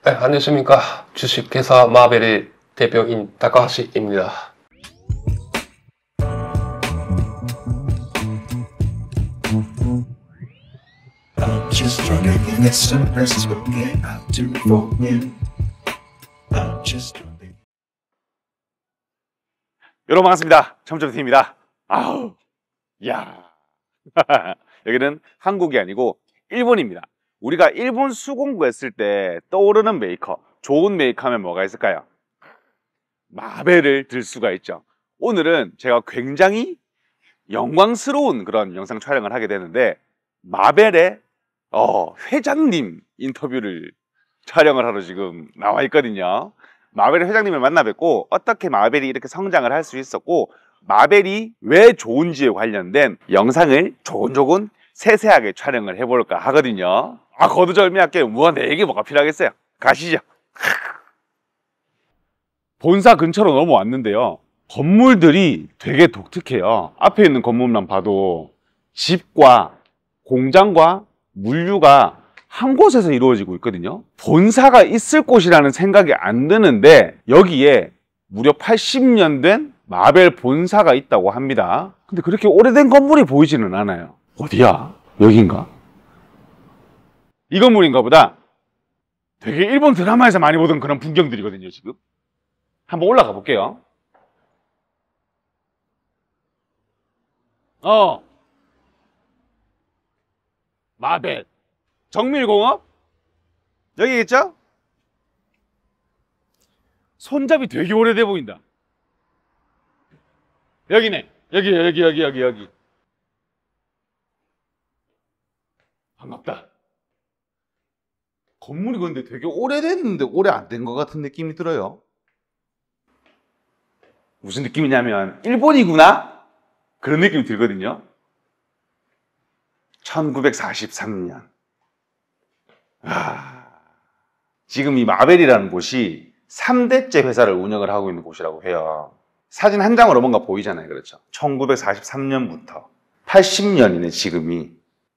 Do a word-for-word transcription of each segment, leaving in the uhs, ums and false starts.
네, 안녕하십니까. 주식회사 마벨의 대표인 타카하시입니다. I'm just trying to get some rest, forget I'll do it for you. I'm just trying to... 여러분 반갑습니다. 청점팀입니다. 아우, 야, 여기는 한국이 아니고 일본입니다. 우리가 일본 수공구 했을 때 떠오르는 메이커, 좋은 메이커 하면 뭐가 있을까요? 마벨을 들 수가 있죠. 오늘은 제가 굉장히 영광스러운 그런 영상 촬영을 하게 되는데, 마벨의 어, 회장님 인터뷰를 촬영을 하러 지금 나와 있거든요. 마벨의 회장님을 만나 뵙고 어떻게 마벨이 이렇게 성장을 할 수 있었고, 마벨이 왜 좋은지에 관련된 영상을 조곤조곤 세세하게 촬영을 해볼까 하거든요. 아, 거두절미할게. 우와, 내게 뭐가 필요하겠어요? 가시죠. 본사 근처로 넘어왔는데요, 건물들이 되게 독특해요. 앞에 있는 건물만 봐도 집과 공장과 물류가 한 곳에서 이루어지고 있거든요. 본사가 있을 곳이라는 생각이 안 드는데, 여기에 무려 팔십 년 된 마벨 본사가 있다고 합니다. 근데 그렇게 오래된 건물이 보이지는 않아요. 어디야? 여긴가? 이 건물인가 보다. 되게 일본 드라마에서 많이 보던 그런 풍경들이거든요, 지금. 한번 올라가 볼게요. 어. 마벨. 정밀공업? 여기 있죠? 손잡이 되게 오래돼 보인다. 여기네. 여기, 여기, 여기, 여기, 여기. 반갑다. 건물이 근데 되게 오래됐는데 오래 안 된 것 같은 느낌이 들어요. 무슨 느낌이냐면 일본이구나? 그런 느낌이 들거든요. 천구백사십삼 년. 아, 지금 이 마벨이라는 곳이 삼 대째 회사를 운영을 하고 있는 곳이라고 해요. 사진 한 장으로 뭔가 보이잖아요. 그렇죠? 천구백사십삼 년부터 팔십 년이네 지금이.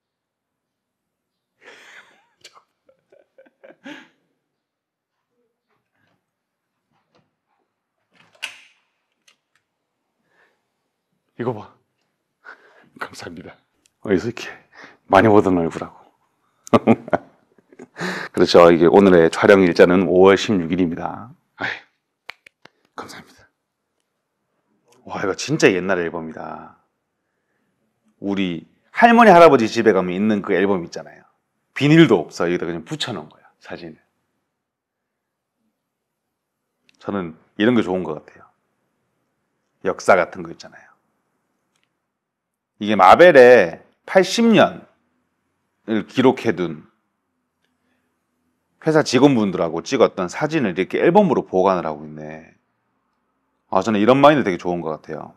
이거 봐. 감사합니다. 어디서 이렇게 많이 보던 얼굴하고. 그렇죠. 이게 오늘의 촬영 일자는 오월 십육일입니다. 아이, 감사합니다. 와, 이거 진짜 옛날 앨범이다. 우리 할머니, 할아버지 집에 가면 있는 그 앨범 있잖아요. 비닐도 없어. 여기다 그냥 붙여놓은 거야, 사진을. 저는 이런 게 좋은 것 같아요. 역사 같은 거 있잖아요. 이게 마벨의 팔십 년을 기록해둔 회사 직원분들하고 찍었던 사진을 이렇게 앨범으로 보관을 하고 있네. 아, 저는 이런 마인드 되게 좋은 것 같아요.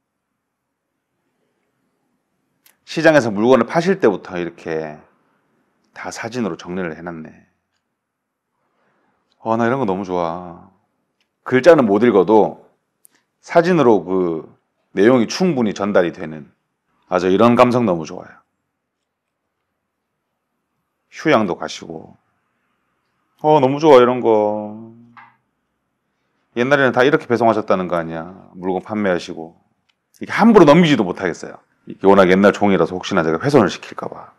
시장에서 물건을 파실 때부터 이렇게 다 사진으로 정리를 해놨네. 아, 나 이런 거 너무 좋아. 글자는 못 읽어도 사진으로 그 내용이 충분히 전달이 되는, 아, 저 이런 감성 너무 좋아요. 휴양도 가시고. 어, 너무 좋아, 이런 거. 옛날에는 다 이렇게 배송하셨다는 거 아니야. 물건 판매하시고. 이게 함부로 넘기지도 못하겠어요. 이게 워낙 옛날 종이라서 혹시나 제가 훼손을 시킬까봐.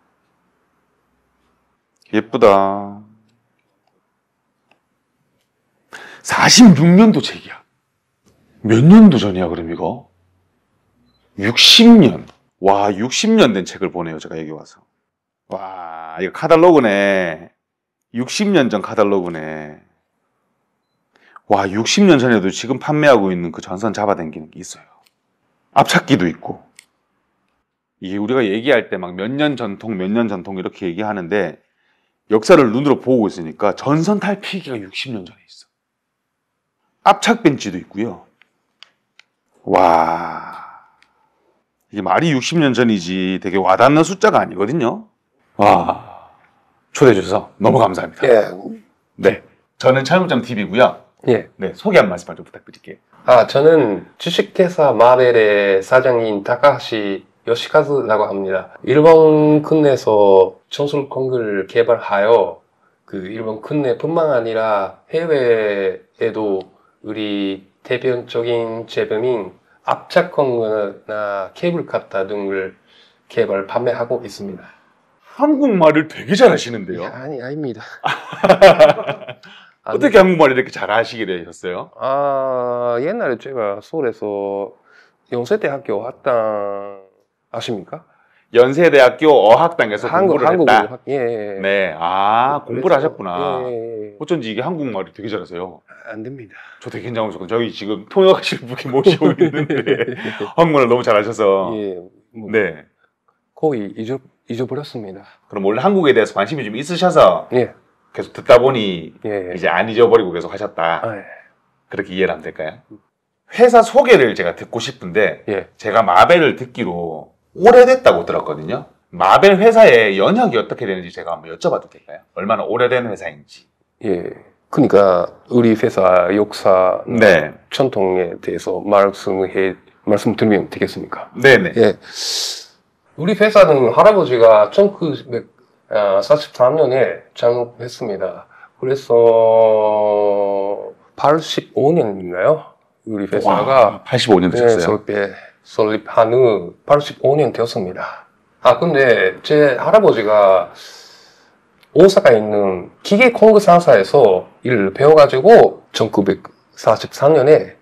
예쁘다. 사십육 년도 책이야. 몇 년도 전이야, 그럼 이거? 육십 년. 와, 육십 년 된 책을 보네요, 제가 여기 와서. 와, 이거 카탈로그네. 육십 년 전 카탈로그네. 와, 육십 년 전에도 지금 판매하고 있는 그 전선 잡아당기는 게 있어요. 앞찾기도 있고. 이게 우리가 얘기할 때 막 몇 년 전통, 몇 년 전통 이렇게 얘기하는데, 역사를 눈으로 보고 있으니까 전선 탈피기가 육십 년 전에 있어. 앞착 벤치도 있고요. 와, 이게 말이 육십 년 전이지 되게 와닿는 숫자가 아니거든요. 와, 초대해 주셔서 너무 감사합니다. 예. 네, 저는 철물점티비고요. 예. 네, 소개 한 말씀만 좀 부탁드릴게요. 아, 저는 주식회사 마벨의 사장인 타카하시 요시카즈라고 합니다. 일본 국내에서 전술 공구를 개발하여 그 일본 국내뿐만 아니라 해외에도 우리 대표적인 제품인 압착con구나 케이블카타 등을 개발, 판매하고 있습니다. 한국말을 되게 잘하시는데요. 아니, 아닙니다. 어떻게 한국말을 이렇게 잘하시게 되셨어요? 아, 옛날에 제가 서울에서 연세대학교 학당 아십니까? 연세대학교 어학당에서 한국, 공부를 한국 했다. 학- 예, 예. 네, 아 공부를 그래서, 하셨구나. 예, 예, 예. 어쩐지 이게 한국말이 되게 잘하세요. 안 됩니다. 저 되게 긴장하면서 저희 지금 통역하실 분이 모시고 있는데 한국말을 너무 잘하셔서. 예, 뭐 네. 거의 잊어, 잊어버렸습니다. 그럼 원래 한국에 대해서 관심이 좀 있으셔서 예, 계속 듣다 보니 예. 이제 안 잊어버리고 계속 하셨다. 아, 예. 그렇게 이해를 하면 될까요? 회사 소개를 제가 듣고 싶은데 예. 제가 마벨을 듣기로 오래됐다고 들었거든요. 마벨 회사의 연혁이 어떻게 되는지 제가 한번 여쭤봐도 될까요? 얼마나 오래된 회사인지. 예. 그러니까 우리 회사 역사, 네. 전통에 대해서 말씀해 말씀드리면 되겠습니까? 네네. 예. 우리 회사는 할아버지가 천구백사십삼 년에 창업했습니다. 그래서 팔십오 년인가요? 우리 회사가 팔십오 년 네, 되셨어요? 설립, 설립한 후 팔십오 년 되었습니다. 아, 근데 제 할아버지가 오사카에 있는 기계 공급상사에서 일을 배워가지고 천구백사십삼 년에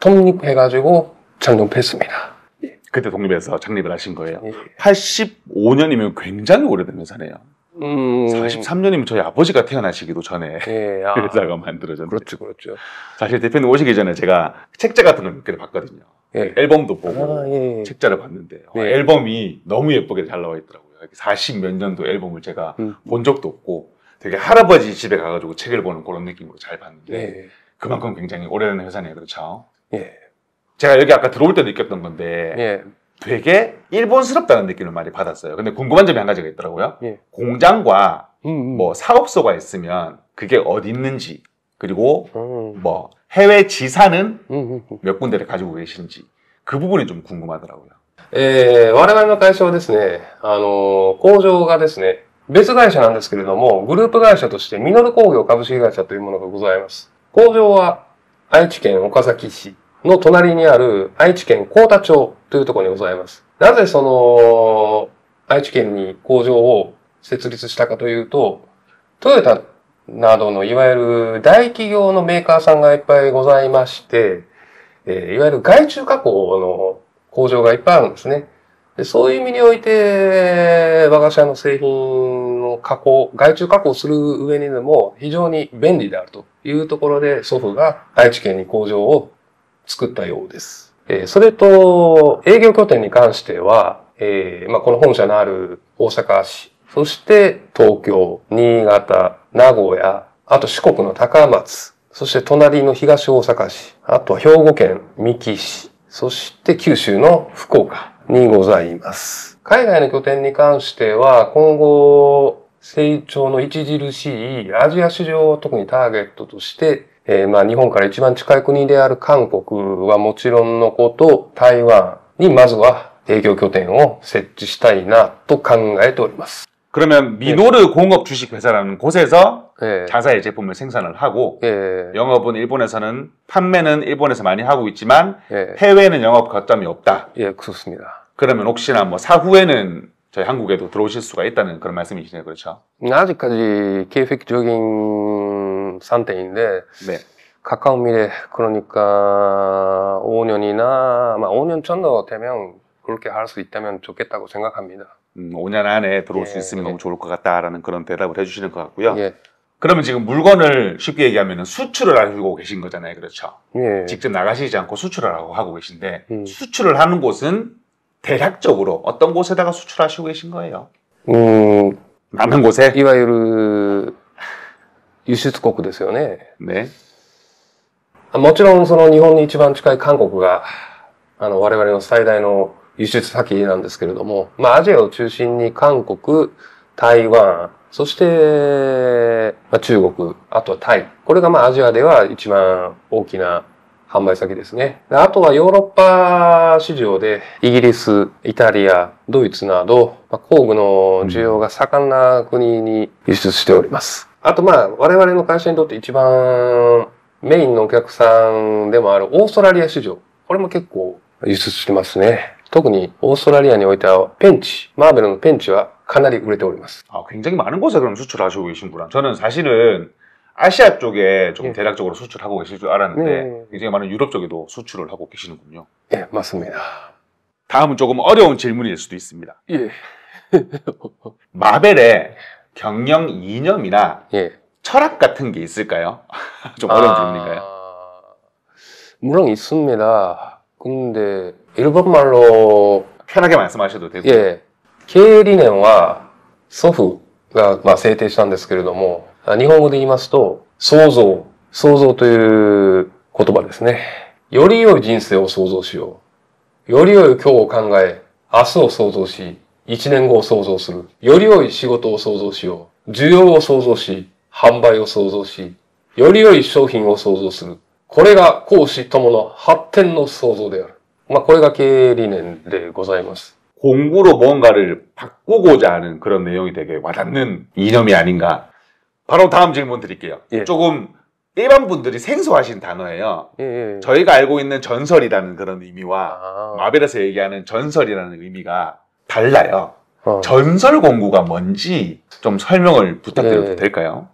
독립해가지고 창립했습니다. 그때 독립해서 창립을 하신 거예요. 예. 팔십오 년이면 굉장히 오래된 회사네요. 음, 사십삼 년이면 저희 아버지가 태어나시기도 전에 예, 아, 회사가 만들어졌는데. 그렇죠, 그렇죠. 사실 대표님 오시기 전에 제가 책자 같은 걸 몇 개를 봤거든요. 예. 앨범도 보고 아, 예. 책자를 봤는데 어, 네. 앨범이 너무 예쁘게 잘 나와 있더라고요. 사십 몇 년도 앨범을 제가 음. 본 적도 없고 되게 할아버지 집에 가가지고 책을 보는 그런 느낌으로 잘 봤는데 예. 그만큼 굉장히 오래된 회사네요. 그렇죠? 예. 제가 여기 아까 들어올 때 느꼈던 건데 예. 되게 일본스럽다는 느낌을 많이 받았어요. 근데 궁금한 점이 한 가지가 있더라고요. 예. 공장과 음, 음. 뭐 사업소가 있으면 그게 어디 있는지 그리고 음, 뭐 해외 지사는 음, 음, 음. 몇 군데를 가지고 계신지 그 부분이 좀 궁금하더라고요. えー我々の会社はですね、あの、工場がですね、別会社なんですけれども、グループ会社としてミノル工業株式会社というものがございます。工場は愛知県岡崎市の隣にある愛知県幸田町というところにございます。なぜその、愛知県に工場を設立したかというと、トヨタなどのいわゆる大企業のメーカーさんがいっぱいございまして、えーいわゆる外注加工の工場がいっぱいあるんですね。でそういう意味において、我が社の製品の加工、外注加工する上にでも非常に便利であるというところで祖父が愛知県に工場を作ったようです。えーそれと、営業拠点に関しては、えーまあ、この本社のある大阪市、そして東京、新潟、名古屋、あと四国の高松、そして隣の東大阪市、あとは兵庫県三木市、そして九州の福岡にございます。海外の拠点に関しては、今後、成長の著しいアジア市場を特にターゲットとして、えーまあ日本から一番近い国である韓国はもちろんのこと、台湾にまずは営業拠点を設置したいなと考えております。 그러면 미노르 공업 주식 회사라는 곳에서 예. 자사의 제품을 생산을 하고 예. 영업은 일본에서는 판매는 일본에서 많이 하고 있지만 예. 해외에는 영업 거점이 없다. 예, 그렇습니다. 그러면 혹시나 뭐 사후에는 저희 한국에도 들어오실 수가 있다는 그런 말씀이시네요. 그렇죠? 아직까지 계획적인 상태인데 네. 가까운 미래 그러니까 오 년이나 아마 오 년 정도 되면 그렇게 할 수 있다면 좋겠다고 생각합니다. 음, 오 년 안에 들어올 수 예, 있으면 예. 너무 좋을 것 같다라는 그런 대답을 해주시는 것 같고요. 예. 그러면 지금 물건을 쉽게 얘기하면 수출을 하고 계신 거잖아요. 그렇죠? 예. 직접 나가시지 않고 수출을 하고 하고 계신데 음. 수출을 하는 곳은 대략적으로 어떤 곳에다가 수출하시고 계신 거예요? 음, 많은 곳에? いわゆる輸出国ですよね。 네. もちろんその日本に一番近い韓国があの我々の最大の輸出先なんですけれども、まあアジアを中心に韓国、台湾、そして、まあ、中国、あとはタイ。これがまあアジアでは一番大きな販売先ですね。であとはヨーロッパ市場でイギリス、イタリア、ドイツなど、まあ、工具の需要が盛んな国に輸出しております。 あとまあ、我々の会社にとって一番メインのお客さんでもあるオーストラリア市場。これも結構輸出してますね。特にオーストラリアにおいてはペンチ、マーベルのペンチはかなり売れております。 아, 굉장히 많은 곳에 그럼 수출하시고 계신구나. 저는 사실은 아시아 쪽에 좀 예. 대략적으로 수출하고 계실 줄 알았는데 네. 굉장히 많은 유럽 쪽에도 수출을 하고 계시는군요. 예, 맞습니다. 다음은 조금 어려운 질문일 수도 있습니다. 예. 마벨의 경영 이념이나 예. 철학 같은 게 있을까요? 좀 어려운 질문인가요? 물론 있습니다. 근데 일본말로 편하게 말씀하셔도 되고. 예, 経営理念は祖父がまあ制定したんですけれども、日本語で言いますと創造、創造という言葉ですね。より良い人生を創造しよう。より良い今日を考え、明日を創造し、一年後を創造する。より良い仕事を創造しよう。需要を創造し、販売を創造し、より良い商品を創造する。これが公私ともの発展の創造である。まあ、これが経営理念でございます。 공부로 뭔가를 바꾸고자 하는 그런 내용이 되게 와닿는 이념이 아닌가. 바로 다음 질문 드릴게요. 예. 조금 일반 분들이 생소하신 단어예요. 예, 예. 저희가 알고 있는 전설이라는 그런 의미와 아, 마벨에서 얘기하는 전설이라는 의미가 달라요. 어. 전설 공부가 뭔지 좀 설명을 부탁드려도 예. 될까요?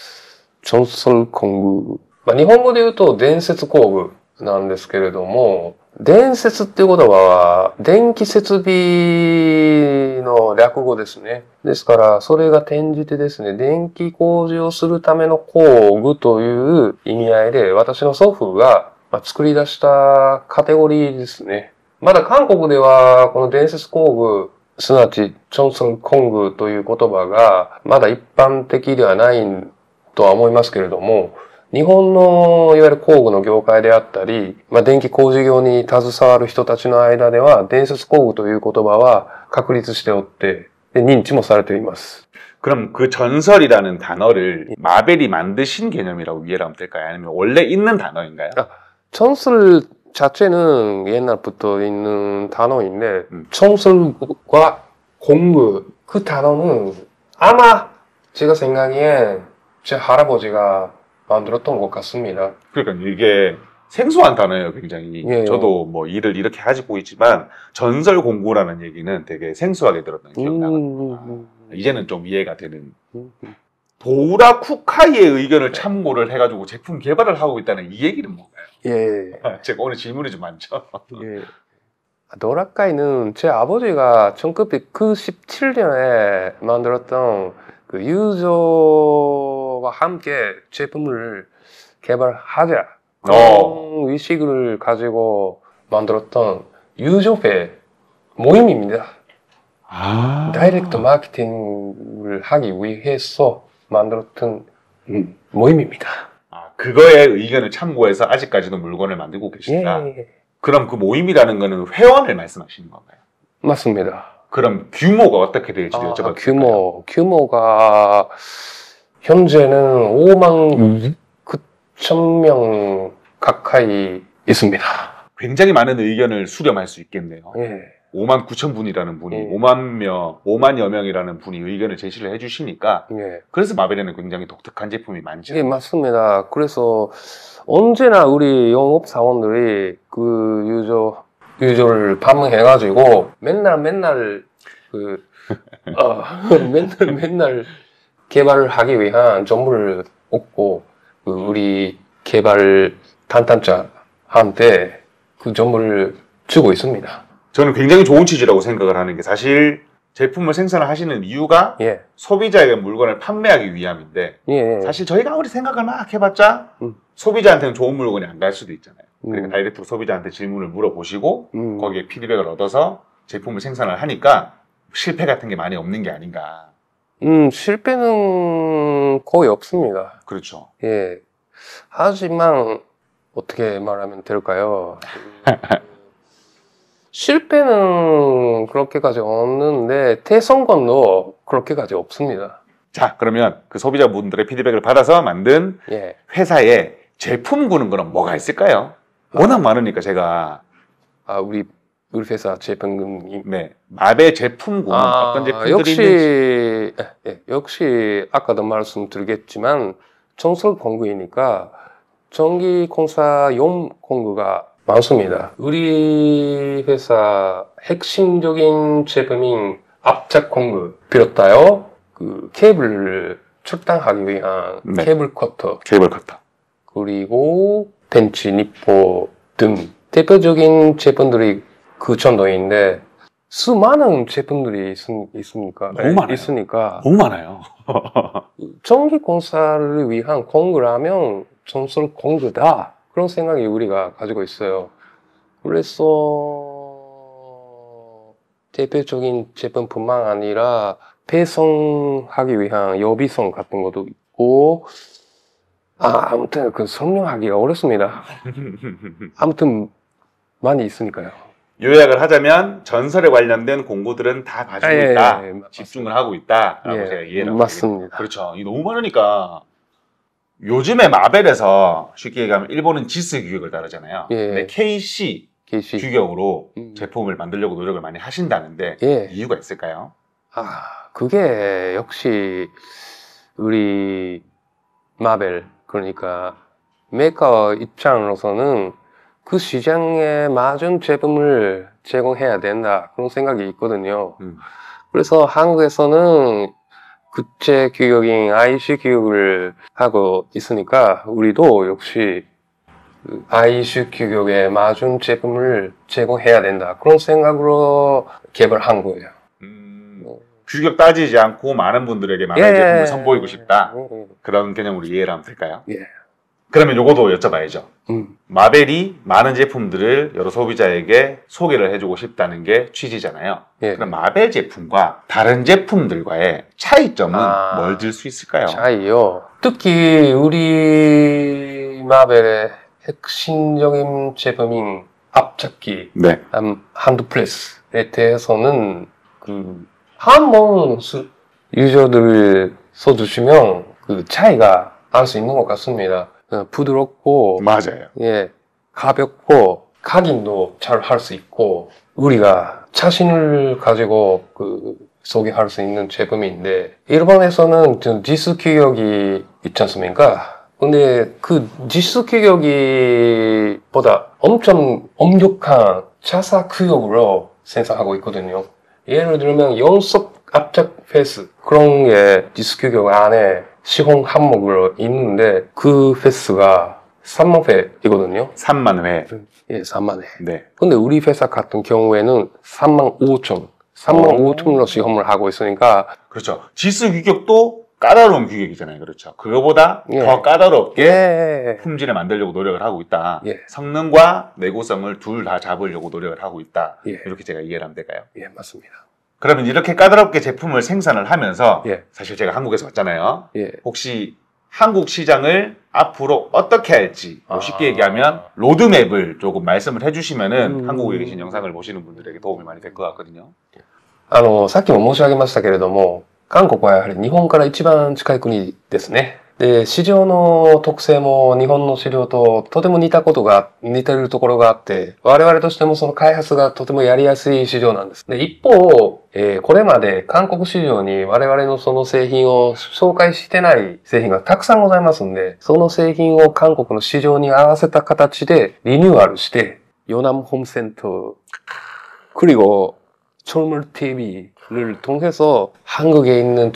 전설 공부。まあ、日本語で言うと伝説工具なんですけれども、伝説っていうことは電気設備の略語ですね。ですから、それが転じてですね、電気工事をするための工具という意味合いで、私の祖父が作り出したカテゴリーですね。まだ韓国ではこの伝説工具、すなわちチョンソンコングという言葉がまだ一般的ではないとは思いますけれども、日本のいわゆる工具の業界であったり、まあ、電気工事業に携わる人たちの間では、伝説工具という言葉は確立しておって、で認知もされています。 그럼 그 전설이라는 단어를 마벨이 만드신 개념이라고 이해를 하면 될까요? 아니면 원래 있는 단어인가요? 아, 전설 자체는 옛날부터 있는 단어인데, 음. 전설과 공구, 그 단어는 아마 제가 생각엔 제 할아버지가 만들었던 것 같습니다. 그러니까 이게 생소한 단어예요, 굉장히. 예. 저도 뭐 일을 이렇게 하고 있지만 전설 공부라는 얘기는 되게 생소하게 들었던 기억이 나거든요. 음, 이제는 좀 이해가 되는. 음, 음. 도우라 쿠카이의 의견을 참고를 해가지고 제품 개발을 하고 있다는 이 얘기는 뭔가요? 예. 제가 오늘 질문이 좀 많죠. 예. 노라카이는 제 아버지가 천구백구십칠 년에 만들었던 그 유저와 함께 제품을 개발하자 그런 어. 의식을 가지고 만들었던 유저회 모임입니다. 아. 다이렉트 마케팅을 하기 위해서 만들었던 음, 모임입니다. 아, 그거의 의견을 참고해서 아직까지도 물건을 만들고 계신다. 예, 그럼 그 모임이라는 거는 회원을 말씀하시는 건가요? 맞습니다. 그럼 규모가 어떻게 될지 아, 여쭤봐도 될까요? 규모, 규모가 현재는 오만 구천 명 가까이 있습니다. 굉장히 많은 의견을 수렴할 수 있겠네요. 예. 오만 구천 분이라는 분이, 예. 오만 명, 오만여 명이라는 분이 의견을 제시를 해주시니까, 예. 그래서 마벨에는 굉장히 독특한 제품이 많죠. 예, 맞습니다. 그래서 언제나 우리 영업 사원들이 그 유저, 유저를 방문해가지고 맨날 맨날 그, 어, 맨날 맨날 개발을 하기 위한 정보를 얻고 그 우리 개발 담당자한테 그 정보를 주고 있습니다. 저는 굉장히 좋은 취지라고 생각을 하는 게 사실 제품을 생산을 하시는 이유가 예. 소비자에게 물건을 판매하기 위함인데 예. 사실 저희가 아무리 생각을 막 해봤자 음. 소비자한테는 좋은 물건이 안 갈 수도 있잖아요. 그러니까 음. 다이렉트로 소비자한테 질문을 물어보시고 음. 거기에 피드백을 얻어서 제품을 생산을 하니까 실패 같은 게 많이 없는 게 아닌가. 음, 실패는 거의 없습니다. 그렇죠. 예. 하지만 어떻게 말하면 될까요? 실패는 그렇게까지 없는데 대성공도 그렇게까지 없습니다. 자, 그러면 그 소비자분들의 피드백을 받아서 만든 예. 회사의 제품군은 그럼 뭐가 있을까요? 워낙 많으니까 제가 아, 우리 우리 회사 제품군이 네. 마벨 제품군 아, 어떤 제품들이 역시 있는지. 예, 예, 역시 아까도 말씀드리겠지만 전설 공구이니까 전기 공사용 공구가 많습니다. 우리 회사 핵심적인 제품인 압착 공구 비롯하여 그 케이블을 출당하기 위한 네. 케이블 커터 케이블 커터. 그리고 벤치, 니포 등 대표적인 제품들이 그 정도인데 수많은 제품들이 있, 있습니까? 너무 많아요. 있으니까 너무 많아요. 전기 공사를 위한 공구라면 전설 공구다 그런 생각이 우리가 가지고 있어요. 그래서 대표적인 제품뿐만 아니라 배송하기 위한 여비송 같은 것도 있고 아, 아무튼 그 설명하기가 어렵습니다. 아무튼 많이 있으니까요. 요약을 하자면 전설에 관련된 공구들은 다 가지고 아, 예, 있다. 예, 예, 집중을 하고 있다라고 예, 제가 이해를 하고 맞습니다. 그렇죠. 이 너무 많으니까 요즘에 마벨에서 쉽게 얘기하면 일본은 지스 규격을 따르잖아요. 예. 근데 케이씨 게시. 규격으로 음. 제품을 만들려고 노력을 많이 하신다는데 예. 이유가 있을까요? 아, 그게 역시 우리 마벨 그러니까 메이커 입장으로서는 그 시장에 맞은 제품을 제공해야 된다 그런 생각이 있거든요. 음. 그래서 한국에서는 국제 규격인 아이씨 규격을 하고 있으니까 우리도 역시 아이씨 규격에 맞은 제품을 제공해야 된다 그런 생각으로 개발한 거예요. 음, 규격 따지지 않고 많은 분들에게 많은 예. 제품을 선보이고 싶다. 음, 그런 개념으로 이해를 하면 될까요? 예. 그러면 요거도 여쭤봐야죠. 음. 마벨이 많은 제품들을 여러 소비자에게 소개를 해주고 싶다는 게 취지잖아요. 예. 그럼 마벨 제품과 다른 제품들과의 차이점은 아, 뭘 들 수 있을까요? 차이요. 특히 우리 마벨의 핵심적인 제품인 앞잡기 네. 한, 한두 플레스에 대해서는 그 한번 유저들 써주시면 그 차이가 알 수 있는 것 같습니다. 어, 부드럽고 맞아요. 예 가볍고 각인도 잘 할 수 있고 우리가 자신을 가지고 그 소개할 수 있는 제품인데 일본에서는 좀 지수 규격이 있지 않습니까? 근데 그 지수 규격이 보다 엄청 엄격한 자사 규격으로 생산하고 있거든요. 예를 들면 연속 압착 페이스 그런 게 지수 규격 안에 시공 항목으로 있는데 그 페이스가 삼만 회이거든요. 삼만 회. 예, 삼만 회. 네. 근데 우리 회사 같은 경우에는 삼만 오천, 삼만 오천으로 시험을 하고 있으니까 그렇죠. 지수 규격도 까다로운 규격이잖아요. 그렇죠. 그거보다 예. 더 까다롭게 예, 품질을 만들려고 노력을 하고 있다. 예. 성능과 내구성을 둘 다 잡으려고 노력을 하고 있다. 예. 이렇게 제가 이해를 하면 될까요? 예, 맞습니다. 그러면 이렇게 까다롭게 제품을 생산을 하면서 예. 사실 제가 한국에서 왔잖아요. 예. 혹시 한국 시장을 앞으로 어떻게 할지 뭐 쉽게 아. 얘기하면 로드맵을 조금 말씀을 해주시면은 음. 한국에 계신 영상을 보시는 분들에게 도움이 많이 될 것 같거든요. あの、さっきも申し上げましたけれども、韓国はやはり日本から一番近い国ですね。で、市場の特性も日本の市場ととても似たことが、似てるところがあって、我々としてもその開発がとてもやりやすい市場なんです。で、一方、えーこれまで韓国市場に我々のその製品を紹介してない製品がたくさんございますんで、その製品を韓国の市場に合わせた形でリニューアルして、요남 홈센터, 그리고 철물 티비를 통해서 한국에 있는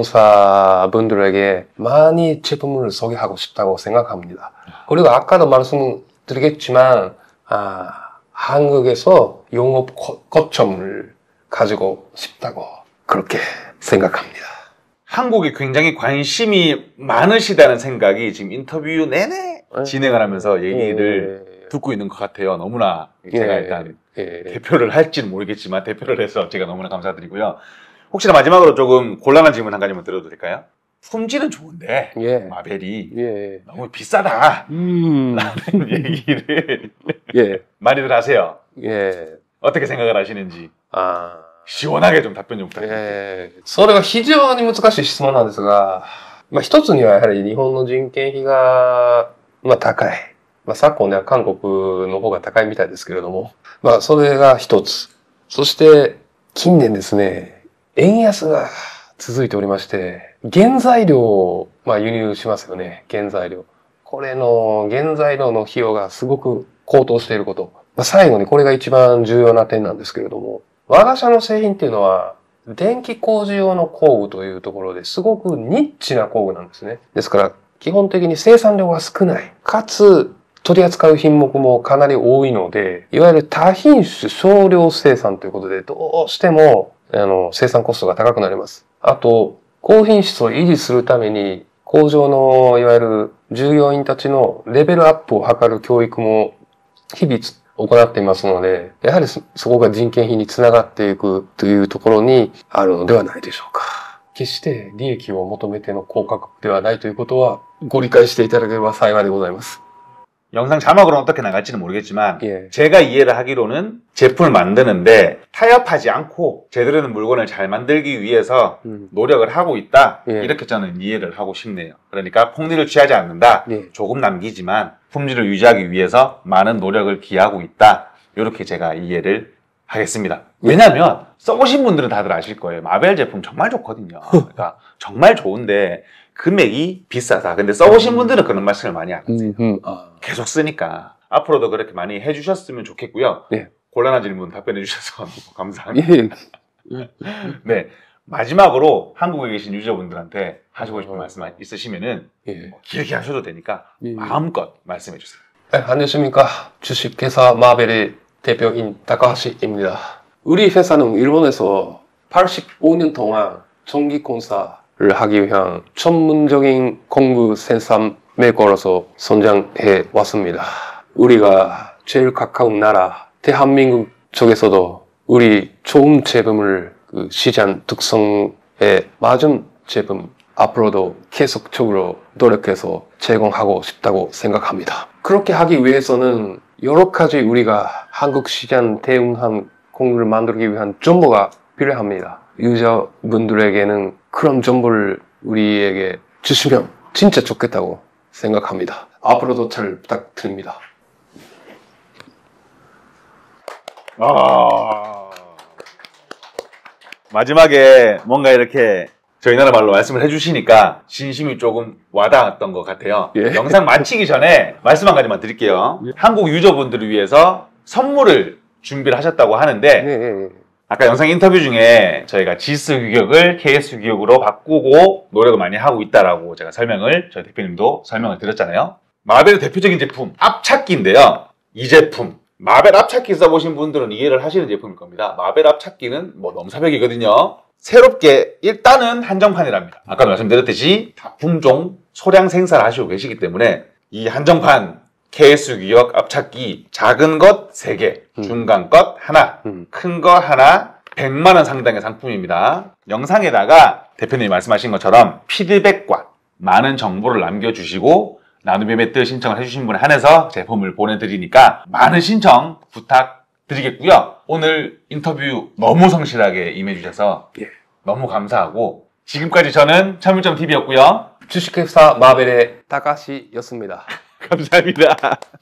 전기공사분들에게 많이 제품을 소개하고 싶다고 생각합니다. 그리고 아까도 말씀드리겠지만 아, 한국에서 영업 거- 거점을 가지고 싶다고 그렇게 생각합니다. 한국에 굉장히 관심이 많으시다는 생각이 지금 인터뷰 내내 예. 진행을 하면서 얘기를 예, 듣고 있는 것 같아요. 너무나 제가 예, 일단 예, 대표를 할지는 모르겠지만 대표를 해서 제가 너무나 감사드리고요. 혹시나 마지막으로 조금 곤란한 질문 한 가지만 드려도 될까요? 품질은 좋은데 예, 마벨이 예, 너무 비싸다 음, 라는 얘기를 예, 많이들 하세요. 예, 어떻게 생각을 하시는지 あー 시원하게 좀 답변 좀 부탁드립니다. えーそれが非常に難しい質問なんですが、まあ一つにはやはり日本の人件費が、まあ高い。 まあ、昨今では韓国の方が高いみたいですけれども、まあ、それが一つ。そして、近年ですね、円安が続いておりまして、原材料を、まあ、輸入しますよね。原材料。これの原材料の費用がすごく高騰していること。まあ、最後にこれが一番重要な点なんですけれども、我が社の製品っていうのは、電気工事用の工具というところですごくニッチな工具なんですね。ですから、基本的に生産量が少ない。かつ、取り扱う品目もかなり多いので、いわゆる多品種少量生産ということで、どうしても、あの、生産コストが高くなります。あと、高品質を維持するために、工場の、いわゆる従業員たちのレベルアップを図る教育も日々行っていますので、やはり そ, そこが人件費につながっていくというところにあるのではないでしょうか。決して利益を求めての高価格ではないということはご理解していただければ幸いでございます。 영상 자막으로는 어떻게 나갈지는 모르겠지만 예. 제가 이해를 하기로는 제품을 만드는데 타협하지 않고 제대로 된 물건을 잘 만들기 위해서 음. 노력을 하고 있다. 예. 이렇게 저는 이해를 하고 싶네요. 그러니까 폭리를 취하지 않는다. 예. 조금 남기지만 품질을 유지하기 위해서 많은 노력을 기하고 있다. 이렇게 제가 이해를 하겠습니다. 왜냐하면 써보신 분들은 다들 아실 거예요. 마벨 제품 정말 좋거든요. 그러니까 정말 좋은데 금액이 비싸다. 근데 써보신 분들은 그런 말씀을 많이 하거든요. 음, 음. 계속 쓰니까 앞으로도 그렇게 많이 해주셨으면 좋겠고요. 네. 곤란한 질문 답변해 주셔서 너무 감사합니다. 예. 네, 마지막으로 한국에 계신 유저분들한테 하시고 싶은 어. 말씀 있으시면은 예. 뭐 길게 하셔도 되니까 예. 마음껏 말씀해 주세요. 네, 안녕하십니까. 주식회사 마벨의 대표인 다카하시입니다. 우리 회사는 일본에서 팔십오 년 동안 전기공사 를 하기 위한 전문적인 공구 생산 메이커로서 성장해 왔습니다. 우리가 제일 가까운 나라 대한민국 쪽에서도 우리 좋은 제품을 그 시장 특성에 맞은 제품 앞으로도 계속적으로 노력해서 제공하고 싶다고 생각합니다. 그렇게 하기 위해서는 여러 가지 우리가 한국 시장 대응한 공구를 만들기 위한 정보가 필요합니다. 유저분들에게는 그런 정보를 우리에게 주시면 진짜 좋겠다고 생각합니다. 앞으로도 잘 부탁드립니다. 아... 마지막에 뭔가 이렇게 저희 나라 말로 말씀을 해주시니까 진심이 조금 와닿았던 것 같아요. 예. 영상 마치기 전에 말씀 한 가지만 드릴게요. 예. 한국 유저분들을 위해서 선물을 준비를 하셨다고 하는데 예. 아까 영상 인터뷰 중에 저희가 지스 규격을 케이에스 규격으로 바꾸고 노력을 많이 하고 있다라고 제가 설명을, 저희 대표님도 설명을 드렸잖아요. 마벨의 대표적인 제품, 앞찾기인데요. 이 제품, 마벨 앞찾기 써보신 분들은 이해를 하시는 제품일 겁니다. 마벨 앞찾기는 뭐 넘사벽이거든요. 새롭게 일단은 한정판이랍니다. 아까 말씀드렸듯이 다 품종, 소량 생산을 하시고 계시기 때문에 이 한정판 케이에스 규격 앞찾기 작은 것 세 개, 음. 중간 것 하나, 음. 큰 거 하나, 백만 원 상당의 상품입니다. 영상에다가 대표님이 말씀하신 것처럼 피드백과 많은 정보를 남겨주시고 나눔의 매트 신청을 해주신 분에 한해서 제품을 보내드리니까 많은 신청 부탁드리겠고요. 오늘 인터뷰 너무 성실하게 임해주셔서 예. 너무 감사하고 지금까지 저는 차물점티비였고요. 주식회사 마벨의 다카시였습니다. 감사합니다.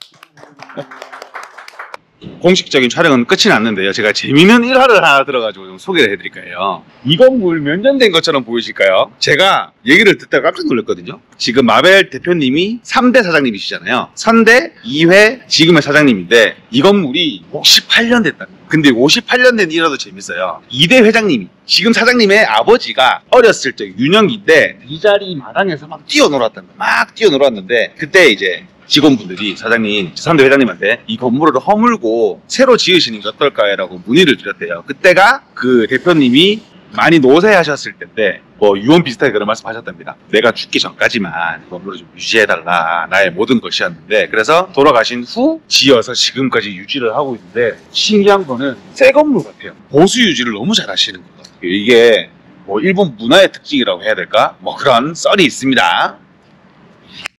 공식적인 촬영은 끝이 났는데요. 제가 재미있는 일화를 하나 들어가지고 좀 소개를 해드릴까요? 이 건물 몇 년 된 것처럼 보이실까요? 제가 얘기를 듣다가 깜짝 놀랐거든요. 지금 마벨 대표님이 삼 대 사장님이시잖아요. 삼 대 이 회 지금의 사장님인데 이 건물이 오십팔 년 됐답니다. 근데 오십팔 년 된 일화도 재밌어요. 이 대 회장님이 지금 사장님의 아버지가 어렸을 적 유년기 때 이 자리 마당에서 막 뛰어놀았단 거예요. 막 뛰어놀았는데 그때 이제 직원분들이 사장님, 삼 대 회장님한테 이 건물을 허물고 새로 지으시는 게 어떨까요? 문의를 드렸대요. 그때가 그 대표님이 많이 노쇠하셨을 때인데 뭐 유언 비슷하게 그런 말씀 하셨답니다. 내가 죽기 전까지만 건물을 좀 유지해달라. 나의 모든 것이었는데 그래서 돌아가신 후 지어서 지금까지 유지를 하고 있는데 신기한 거는 새 건물 같아요. 보수 유지를 너무 잘 하시는 것 같아요. 이게 뭐 일본 문화의 특징이라고 해야 될까? 뭐 그런 썰이 있습니다.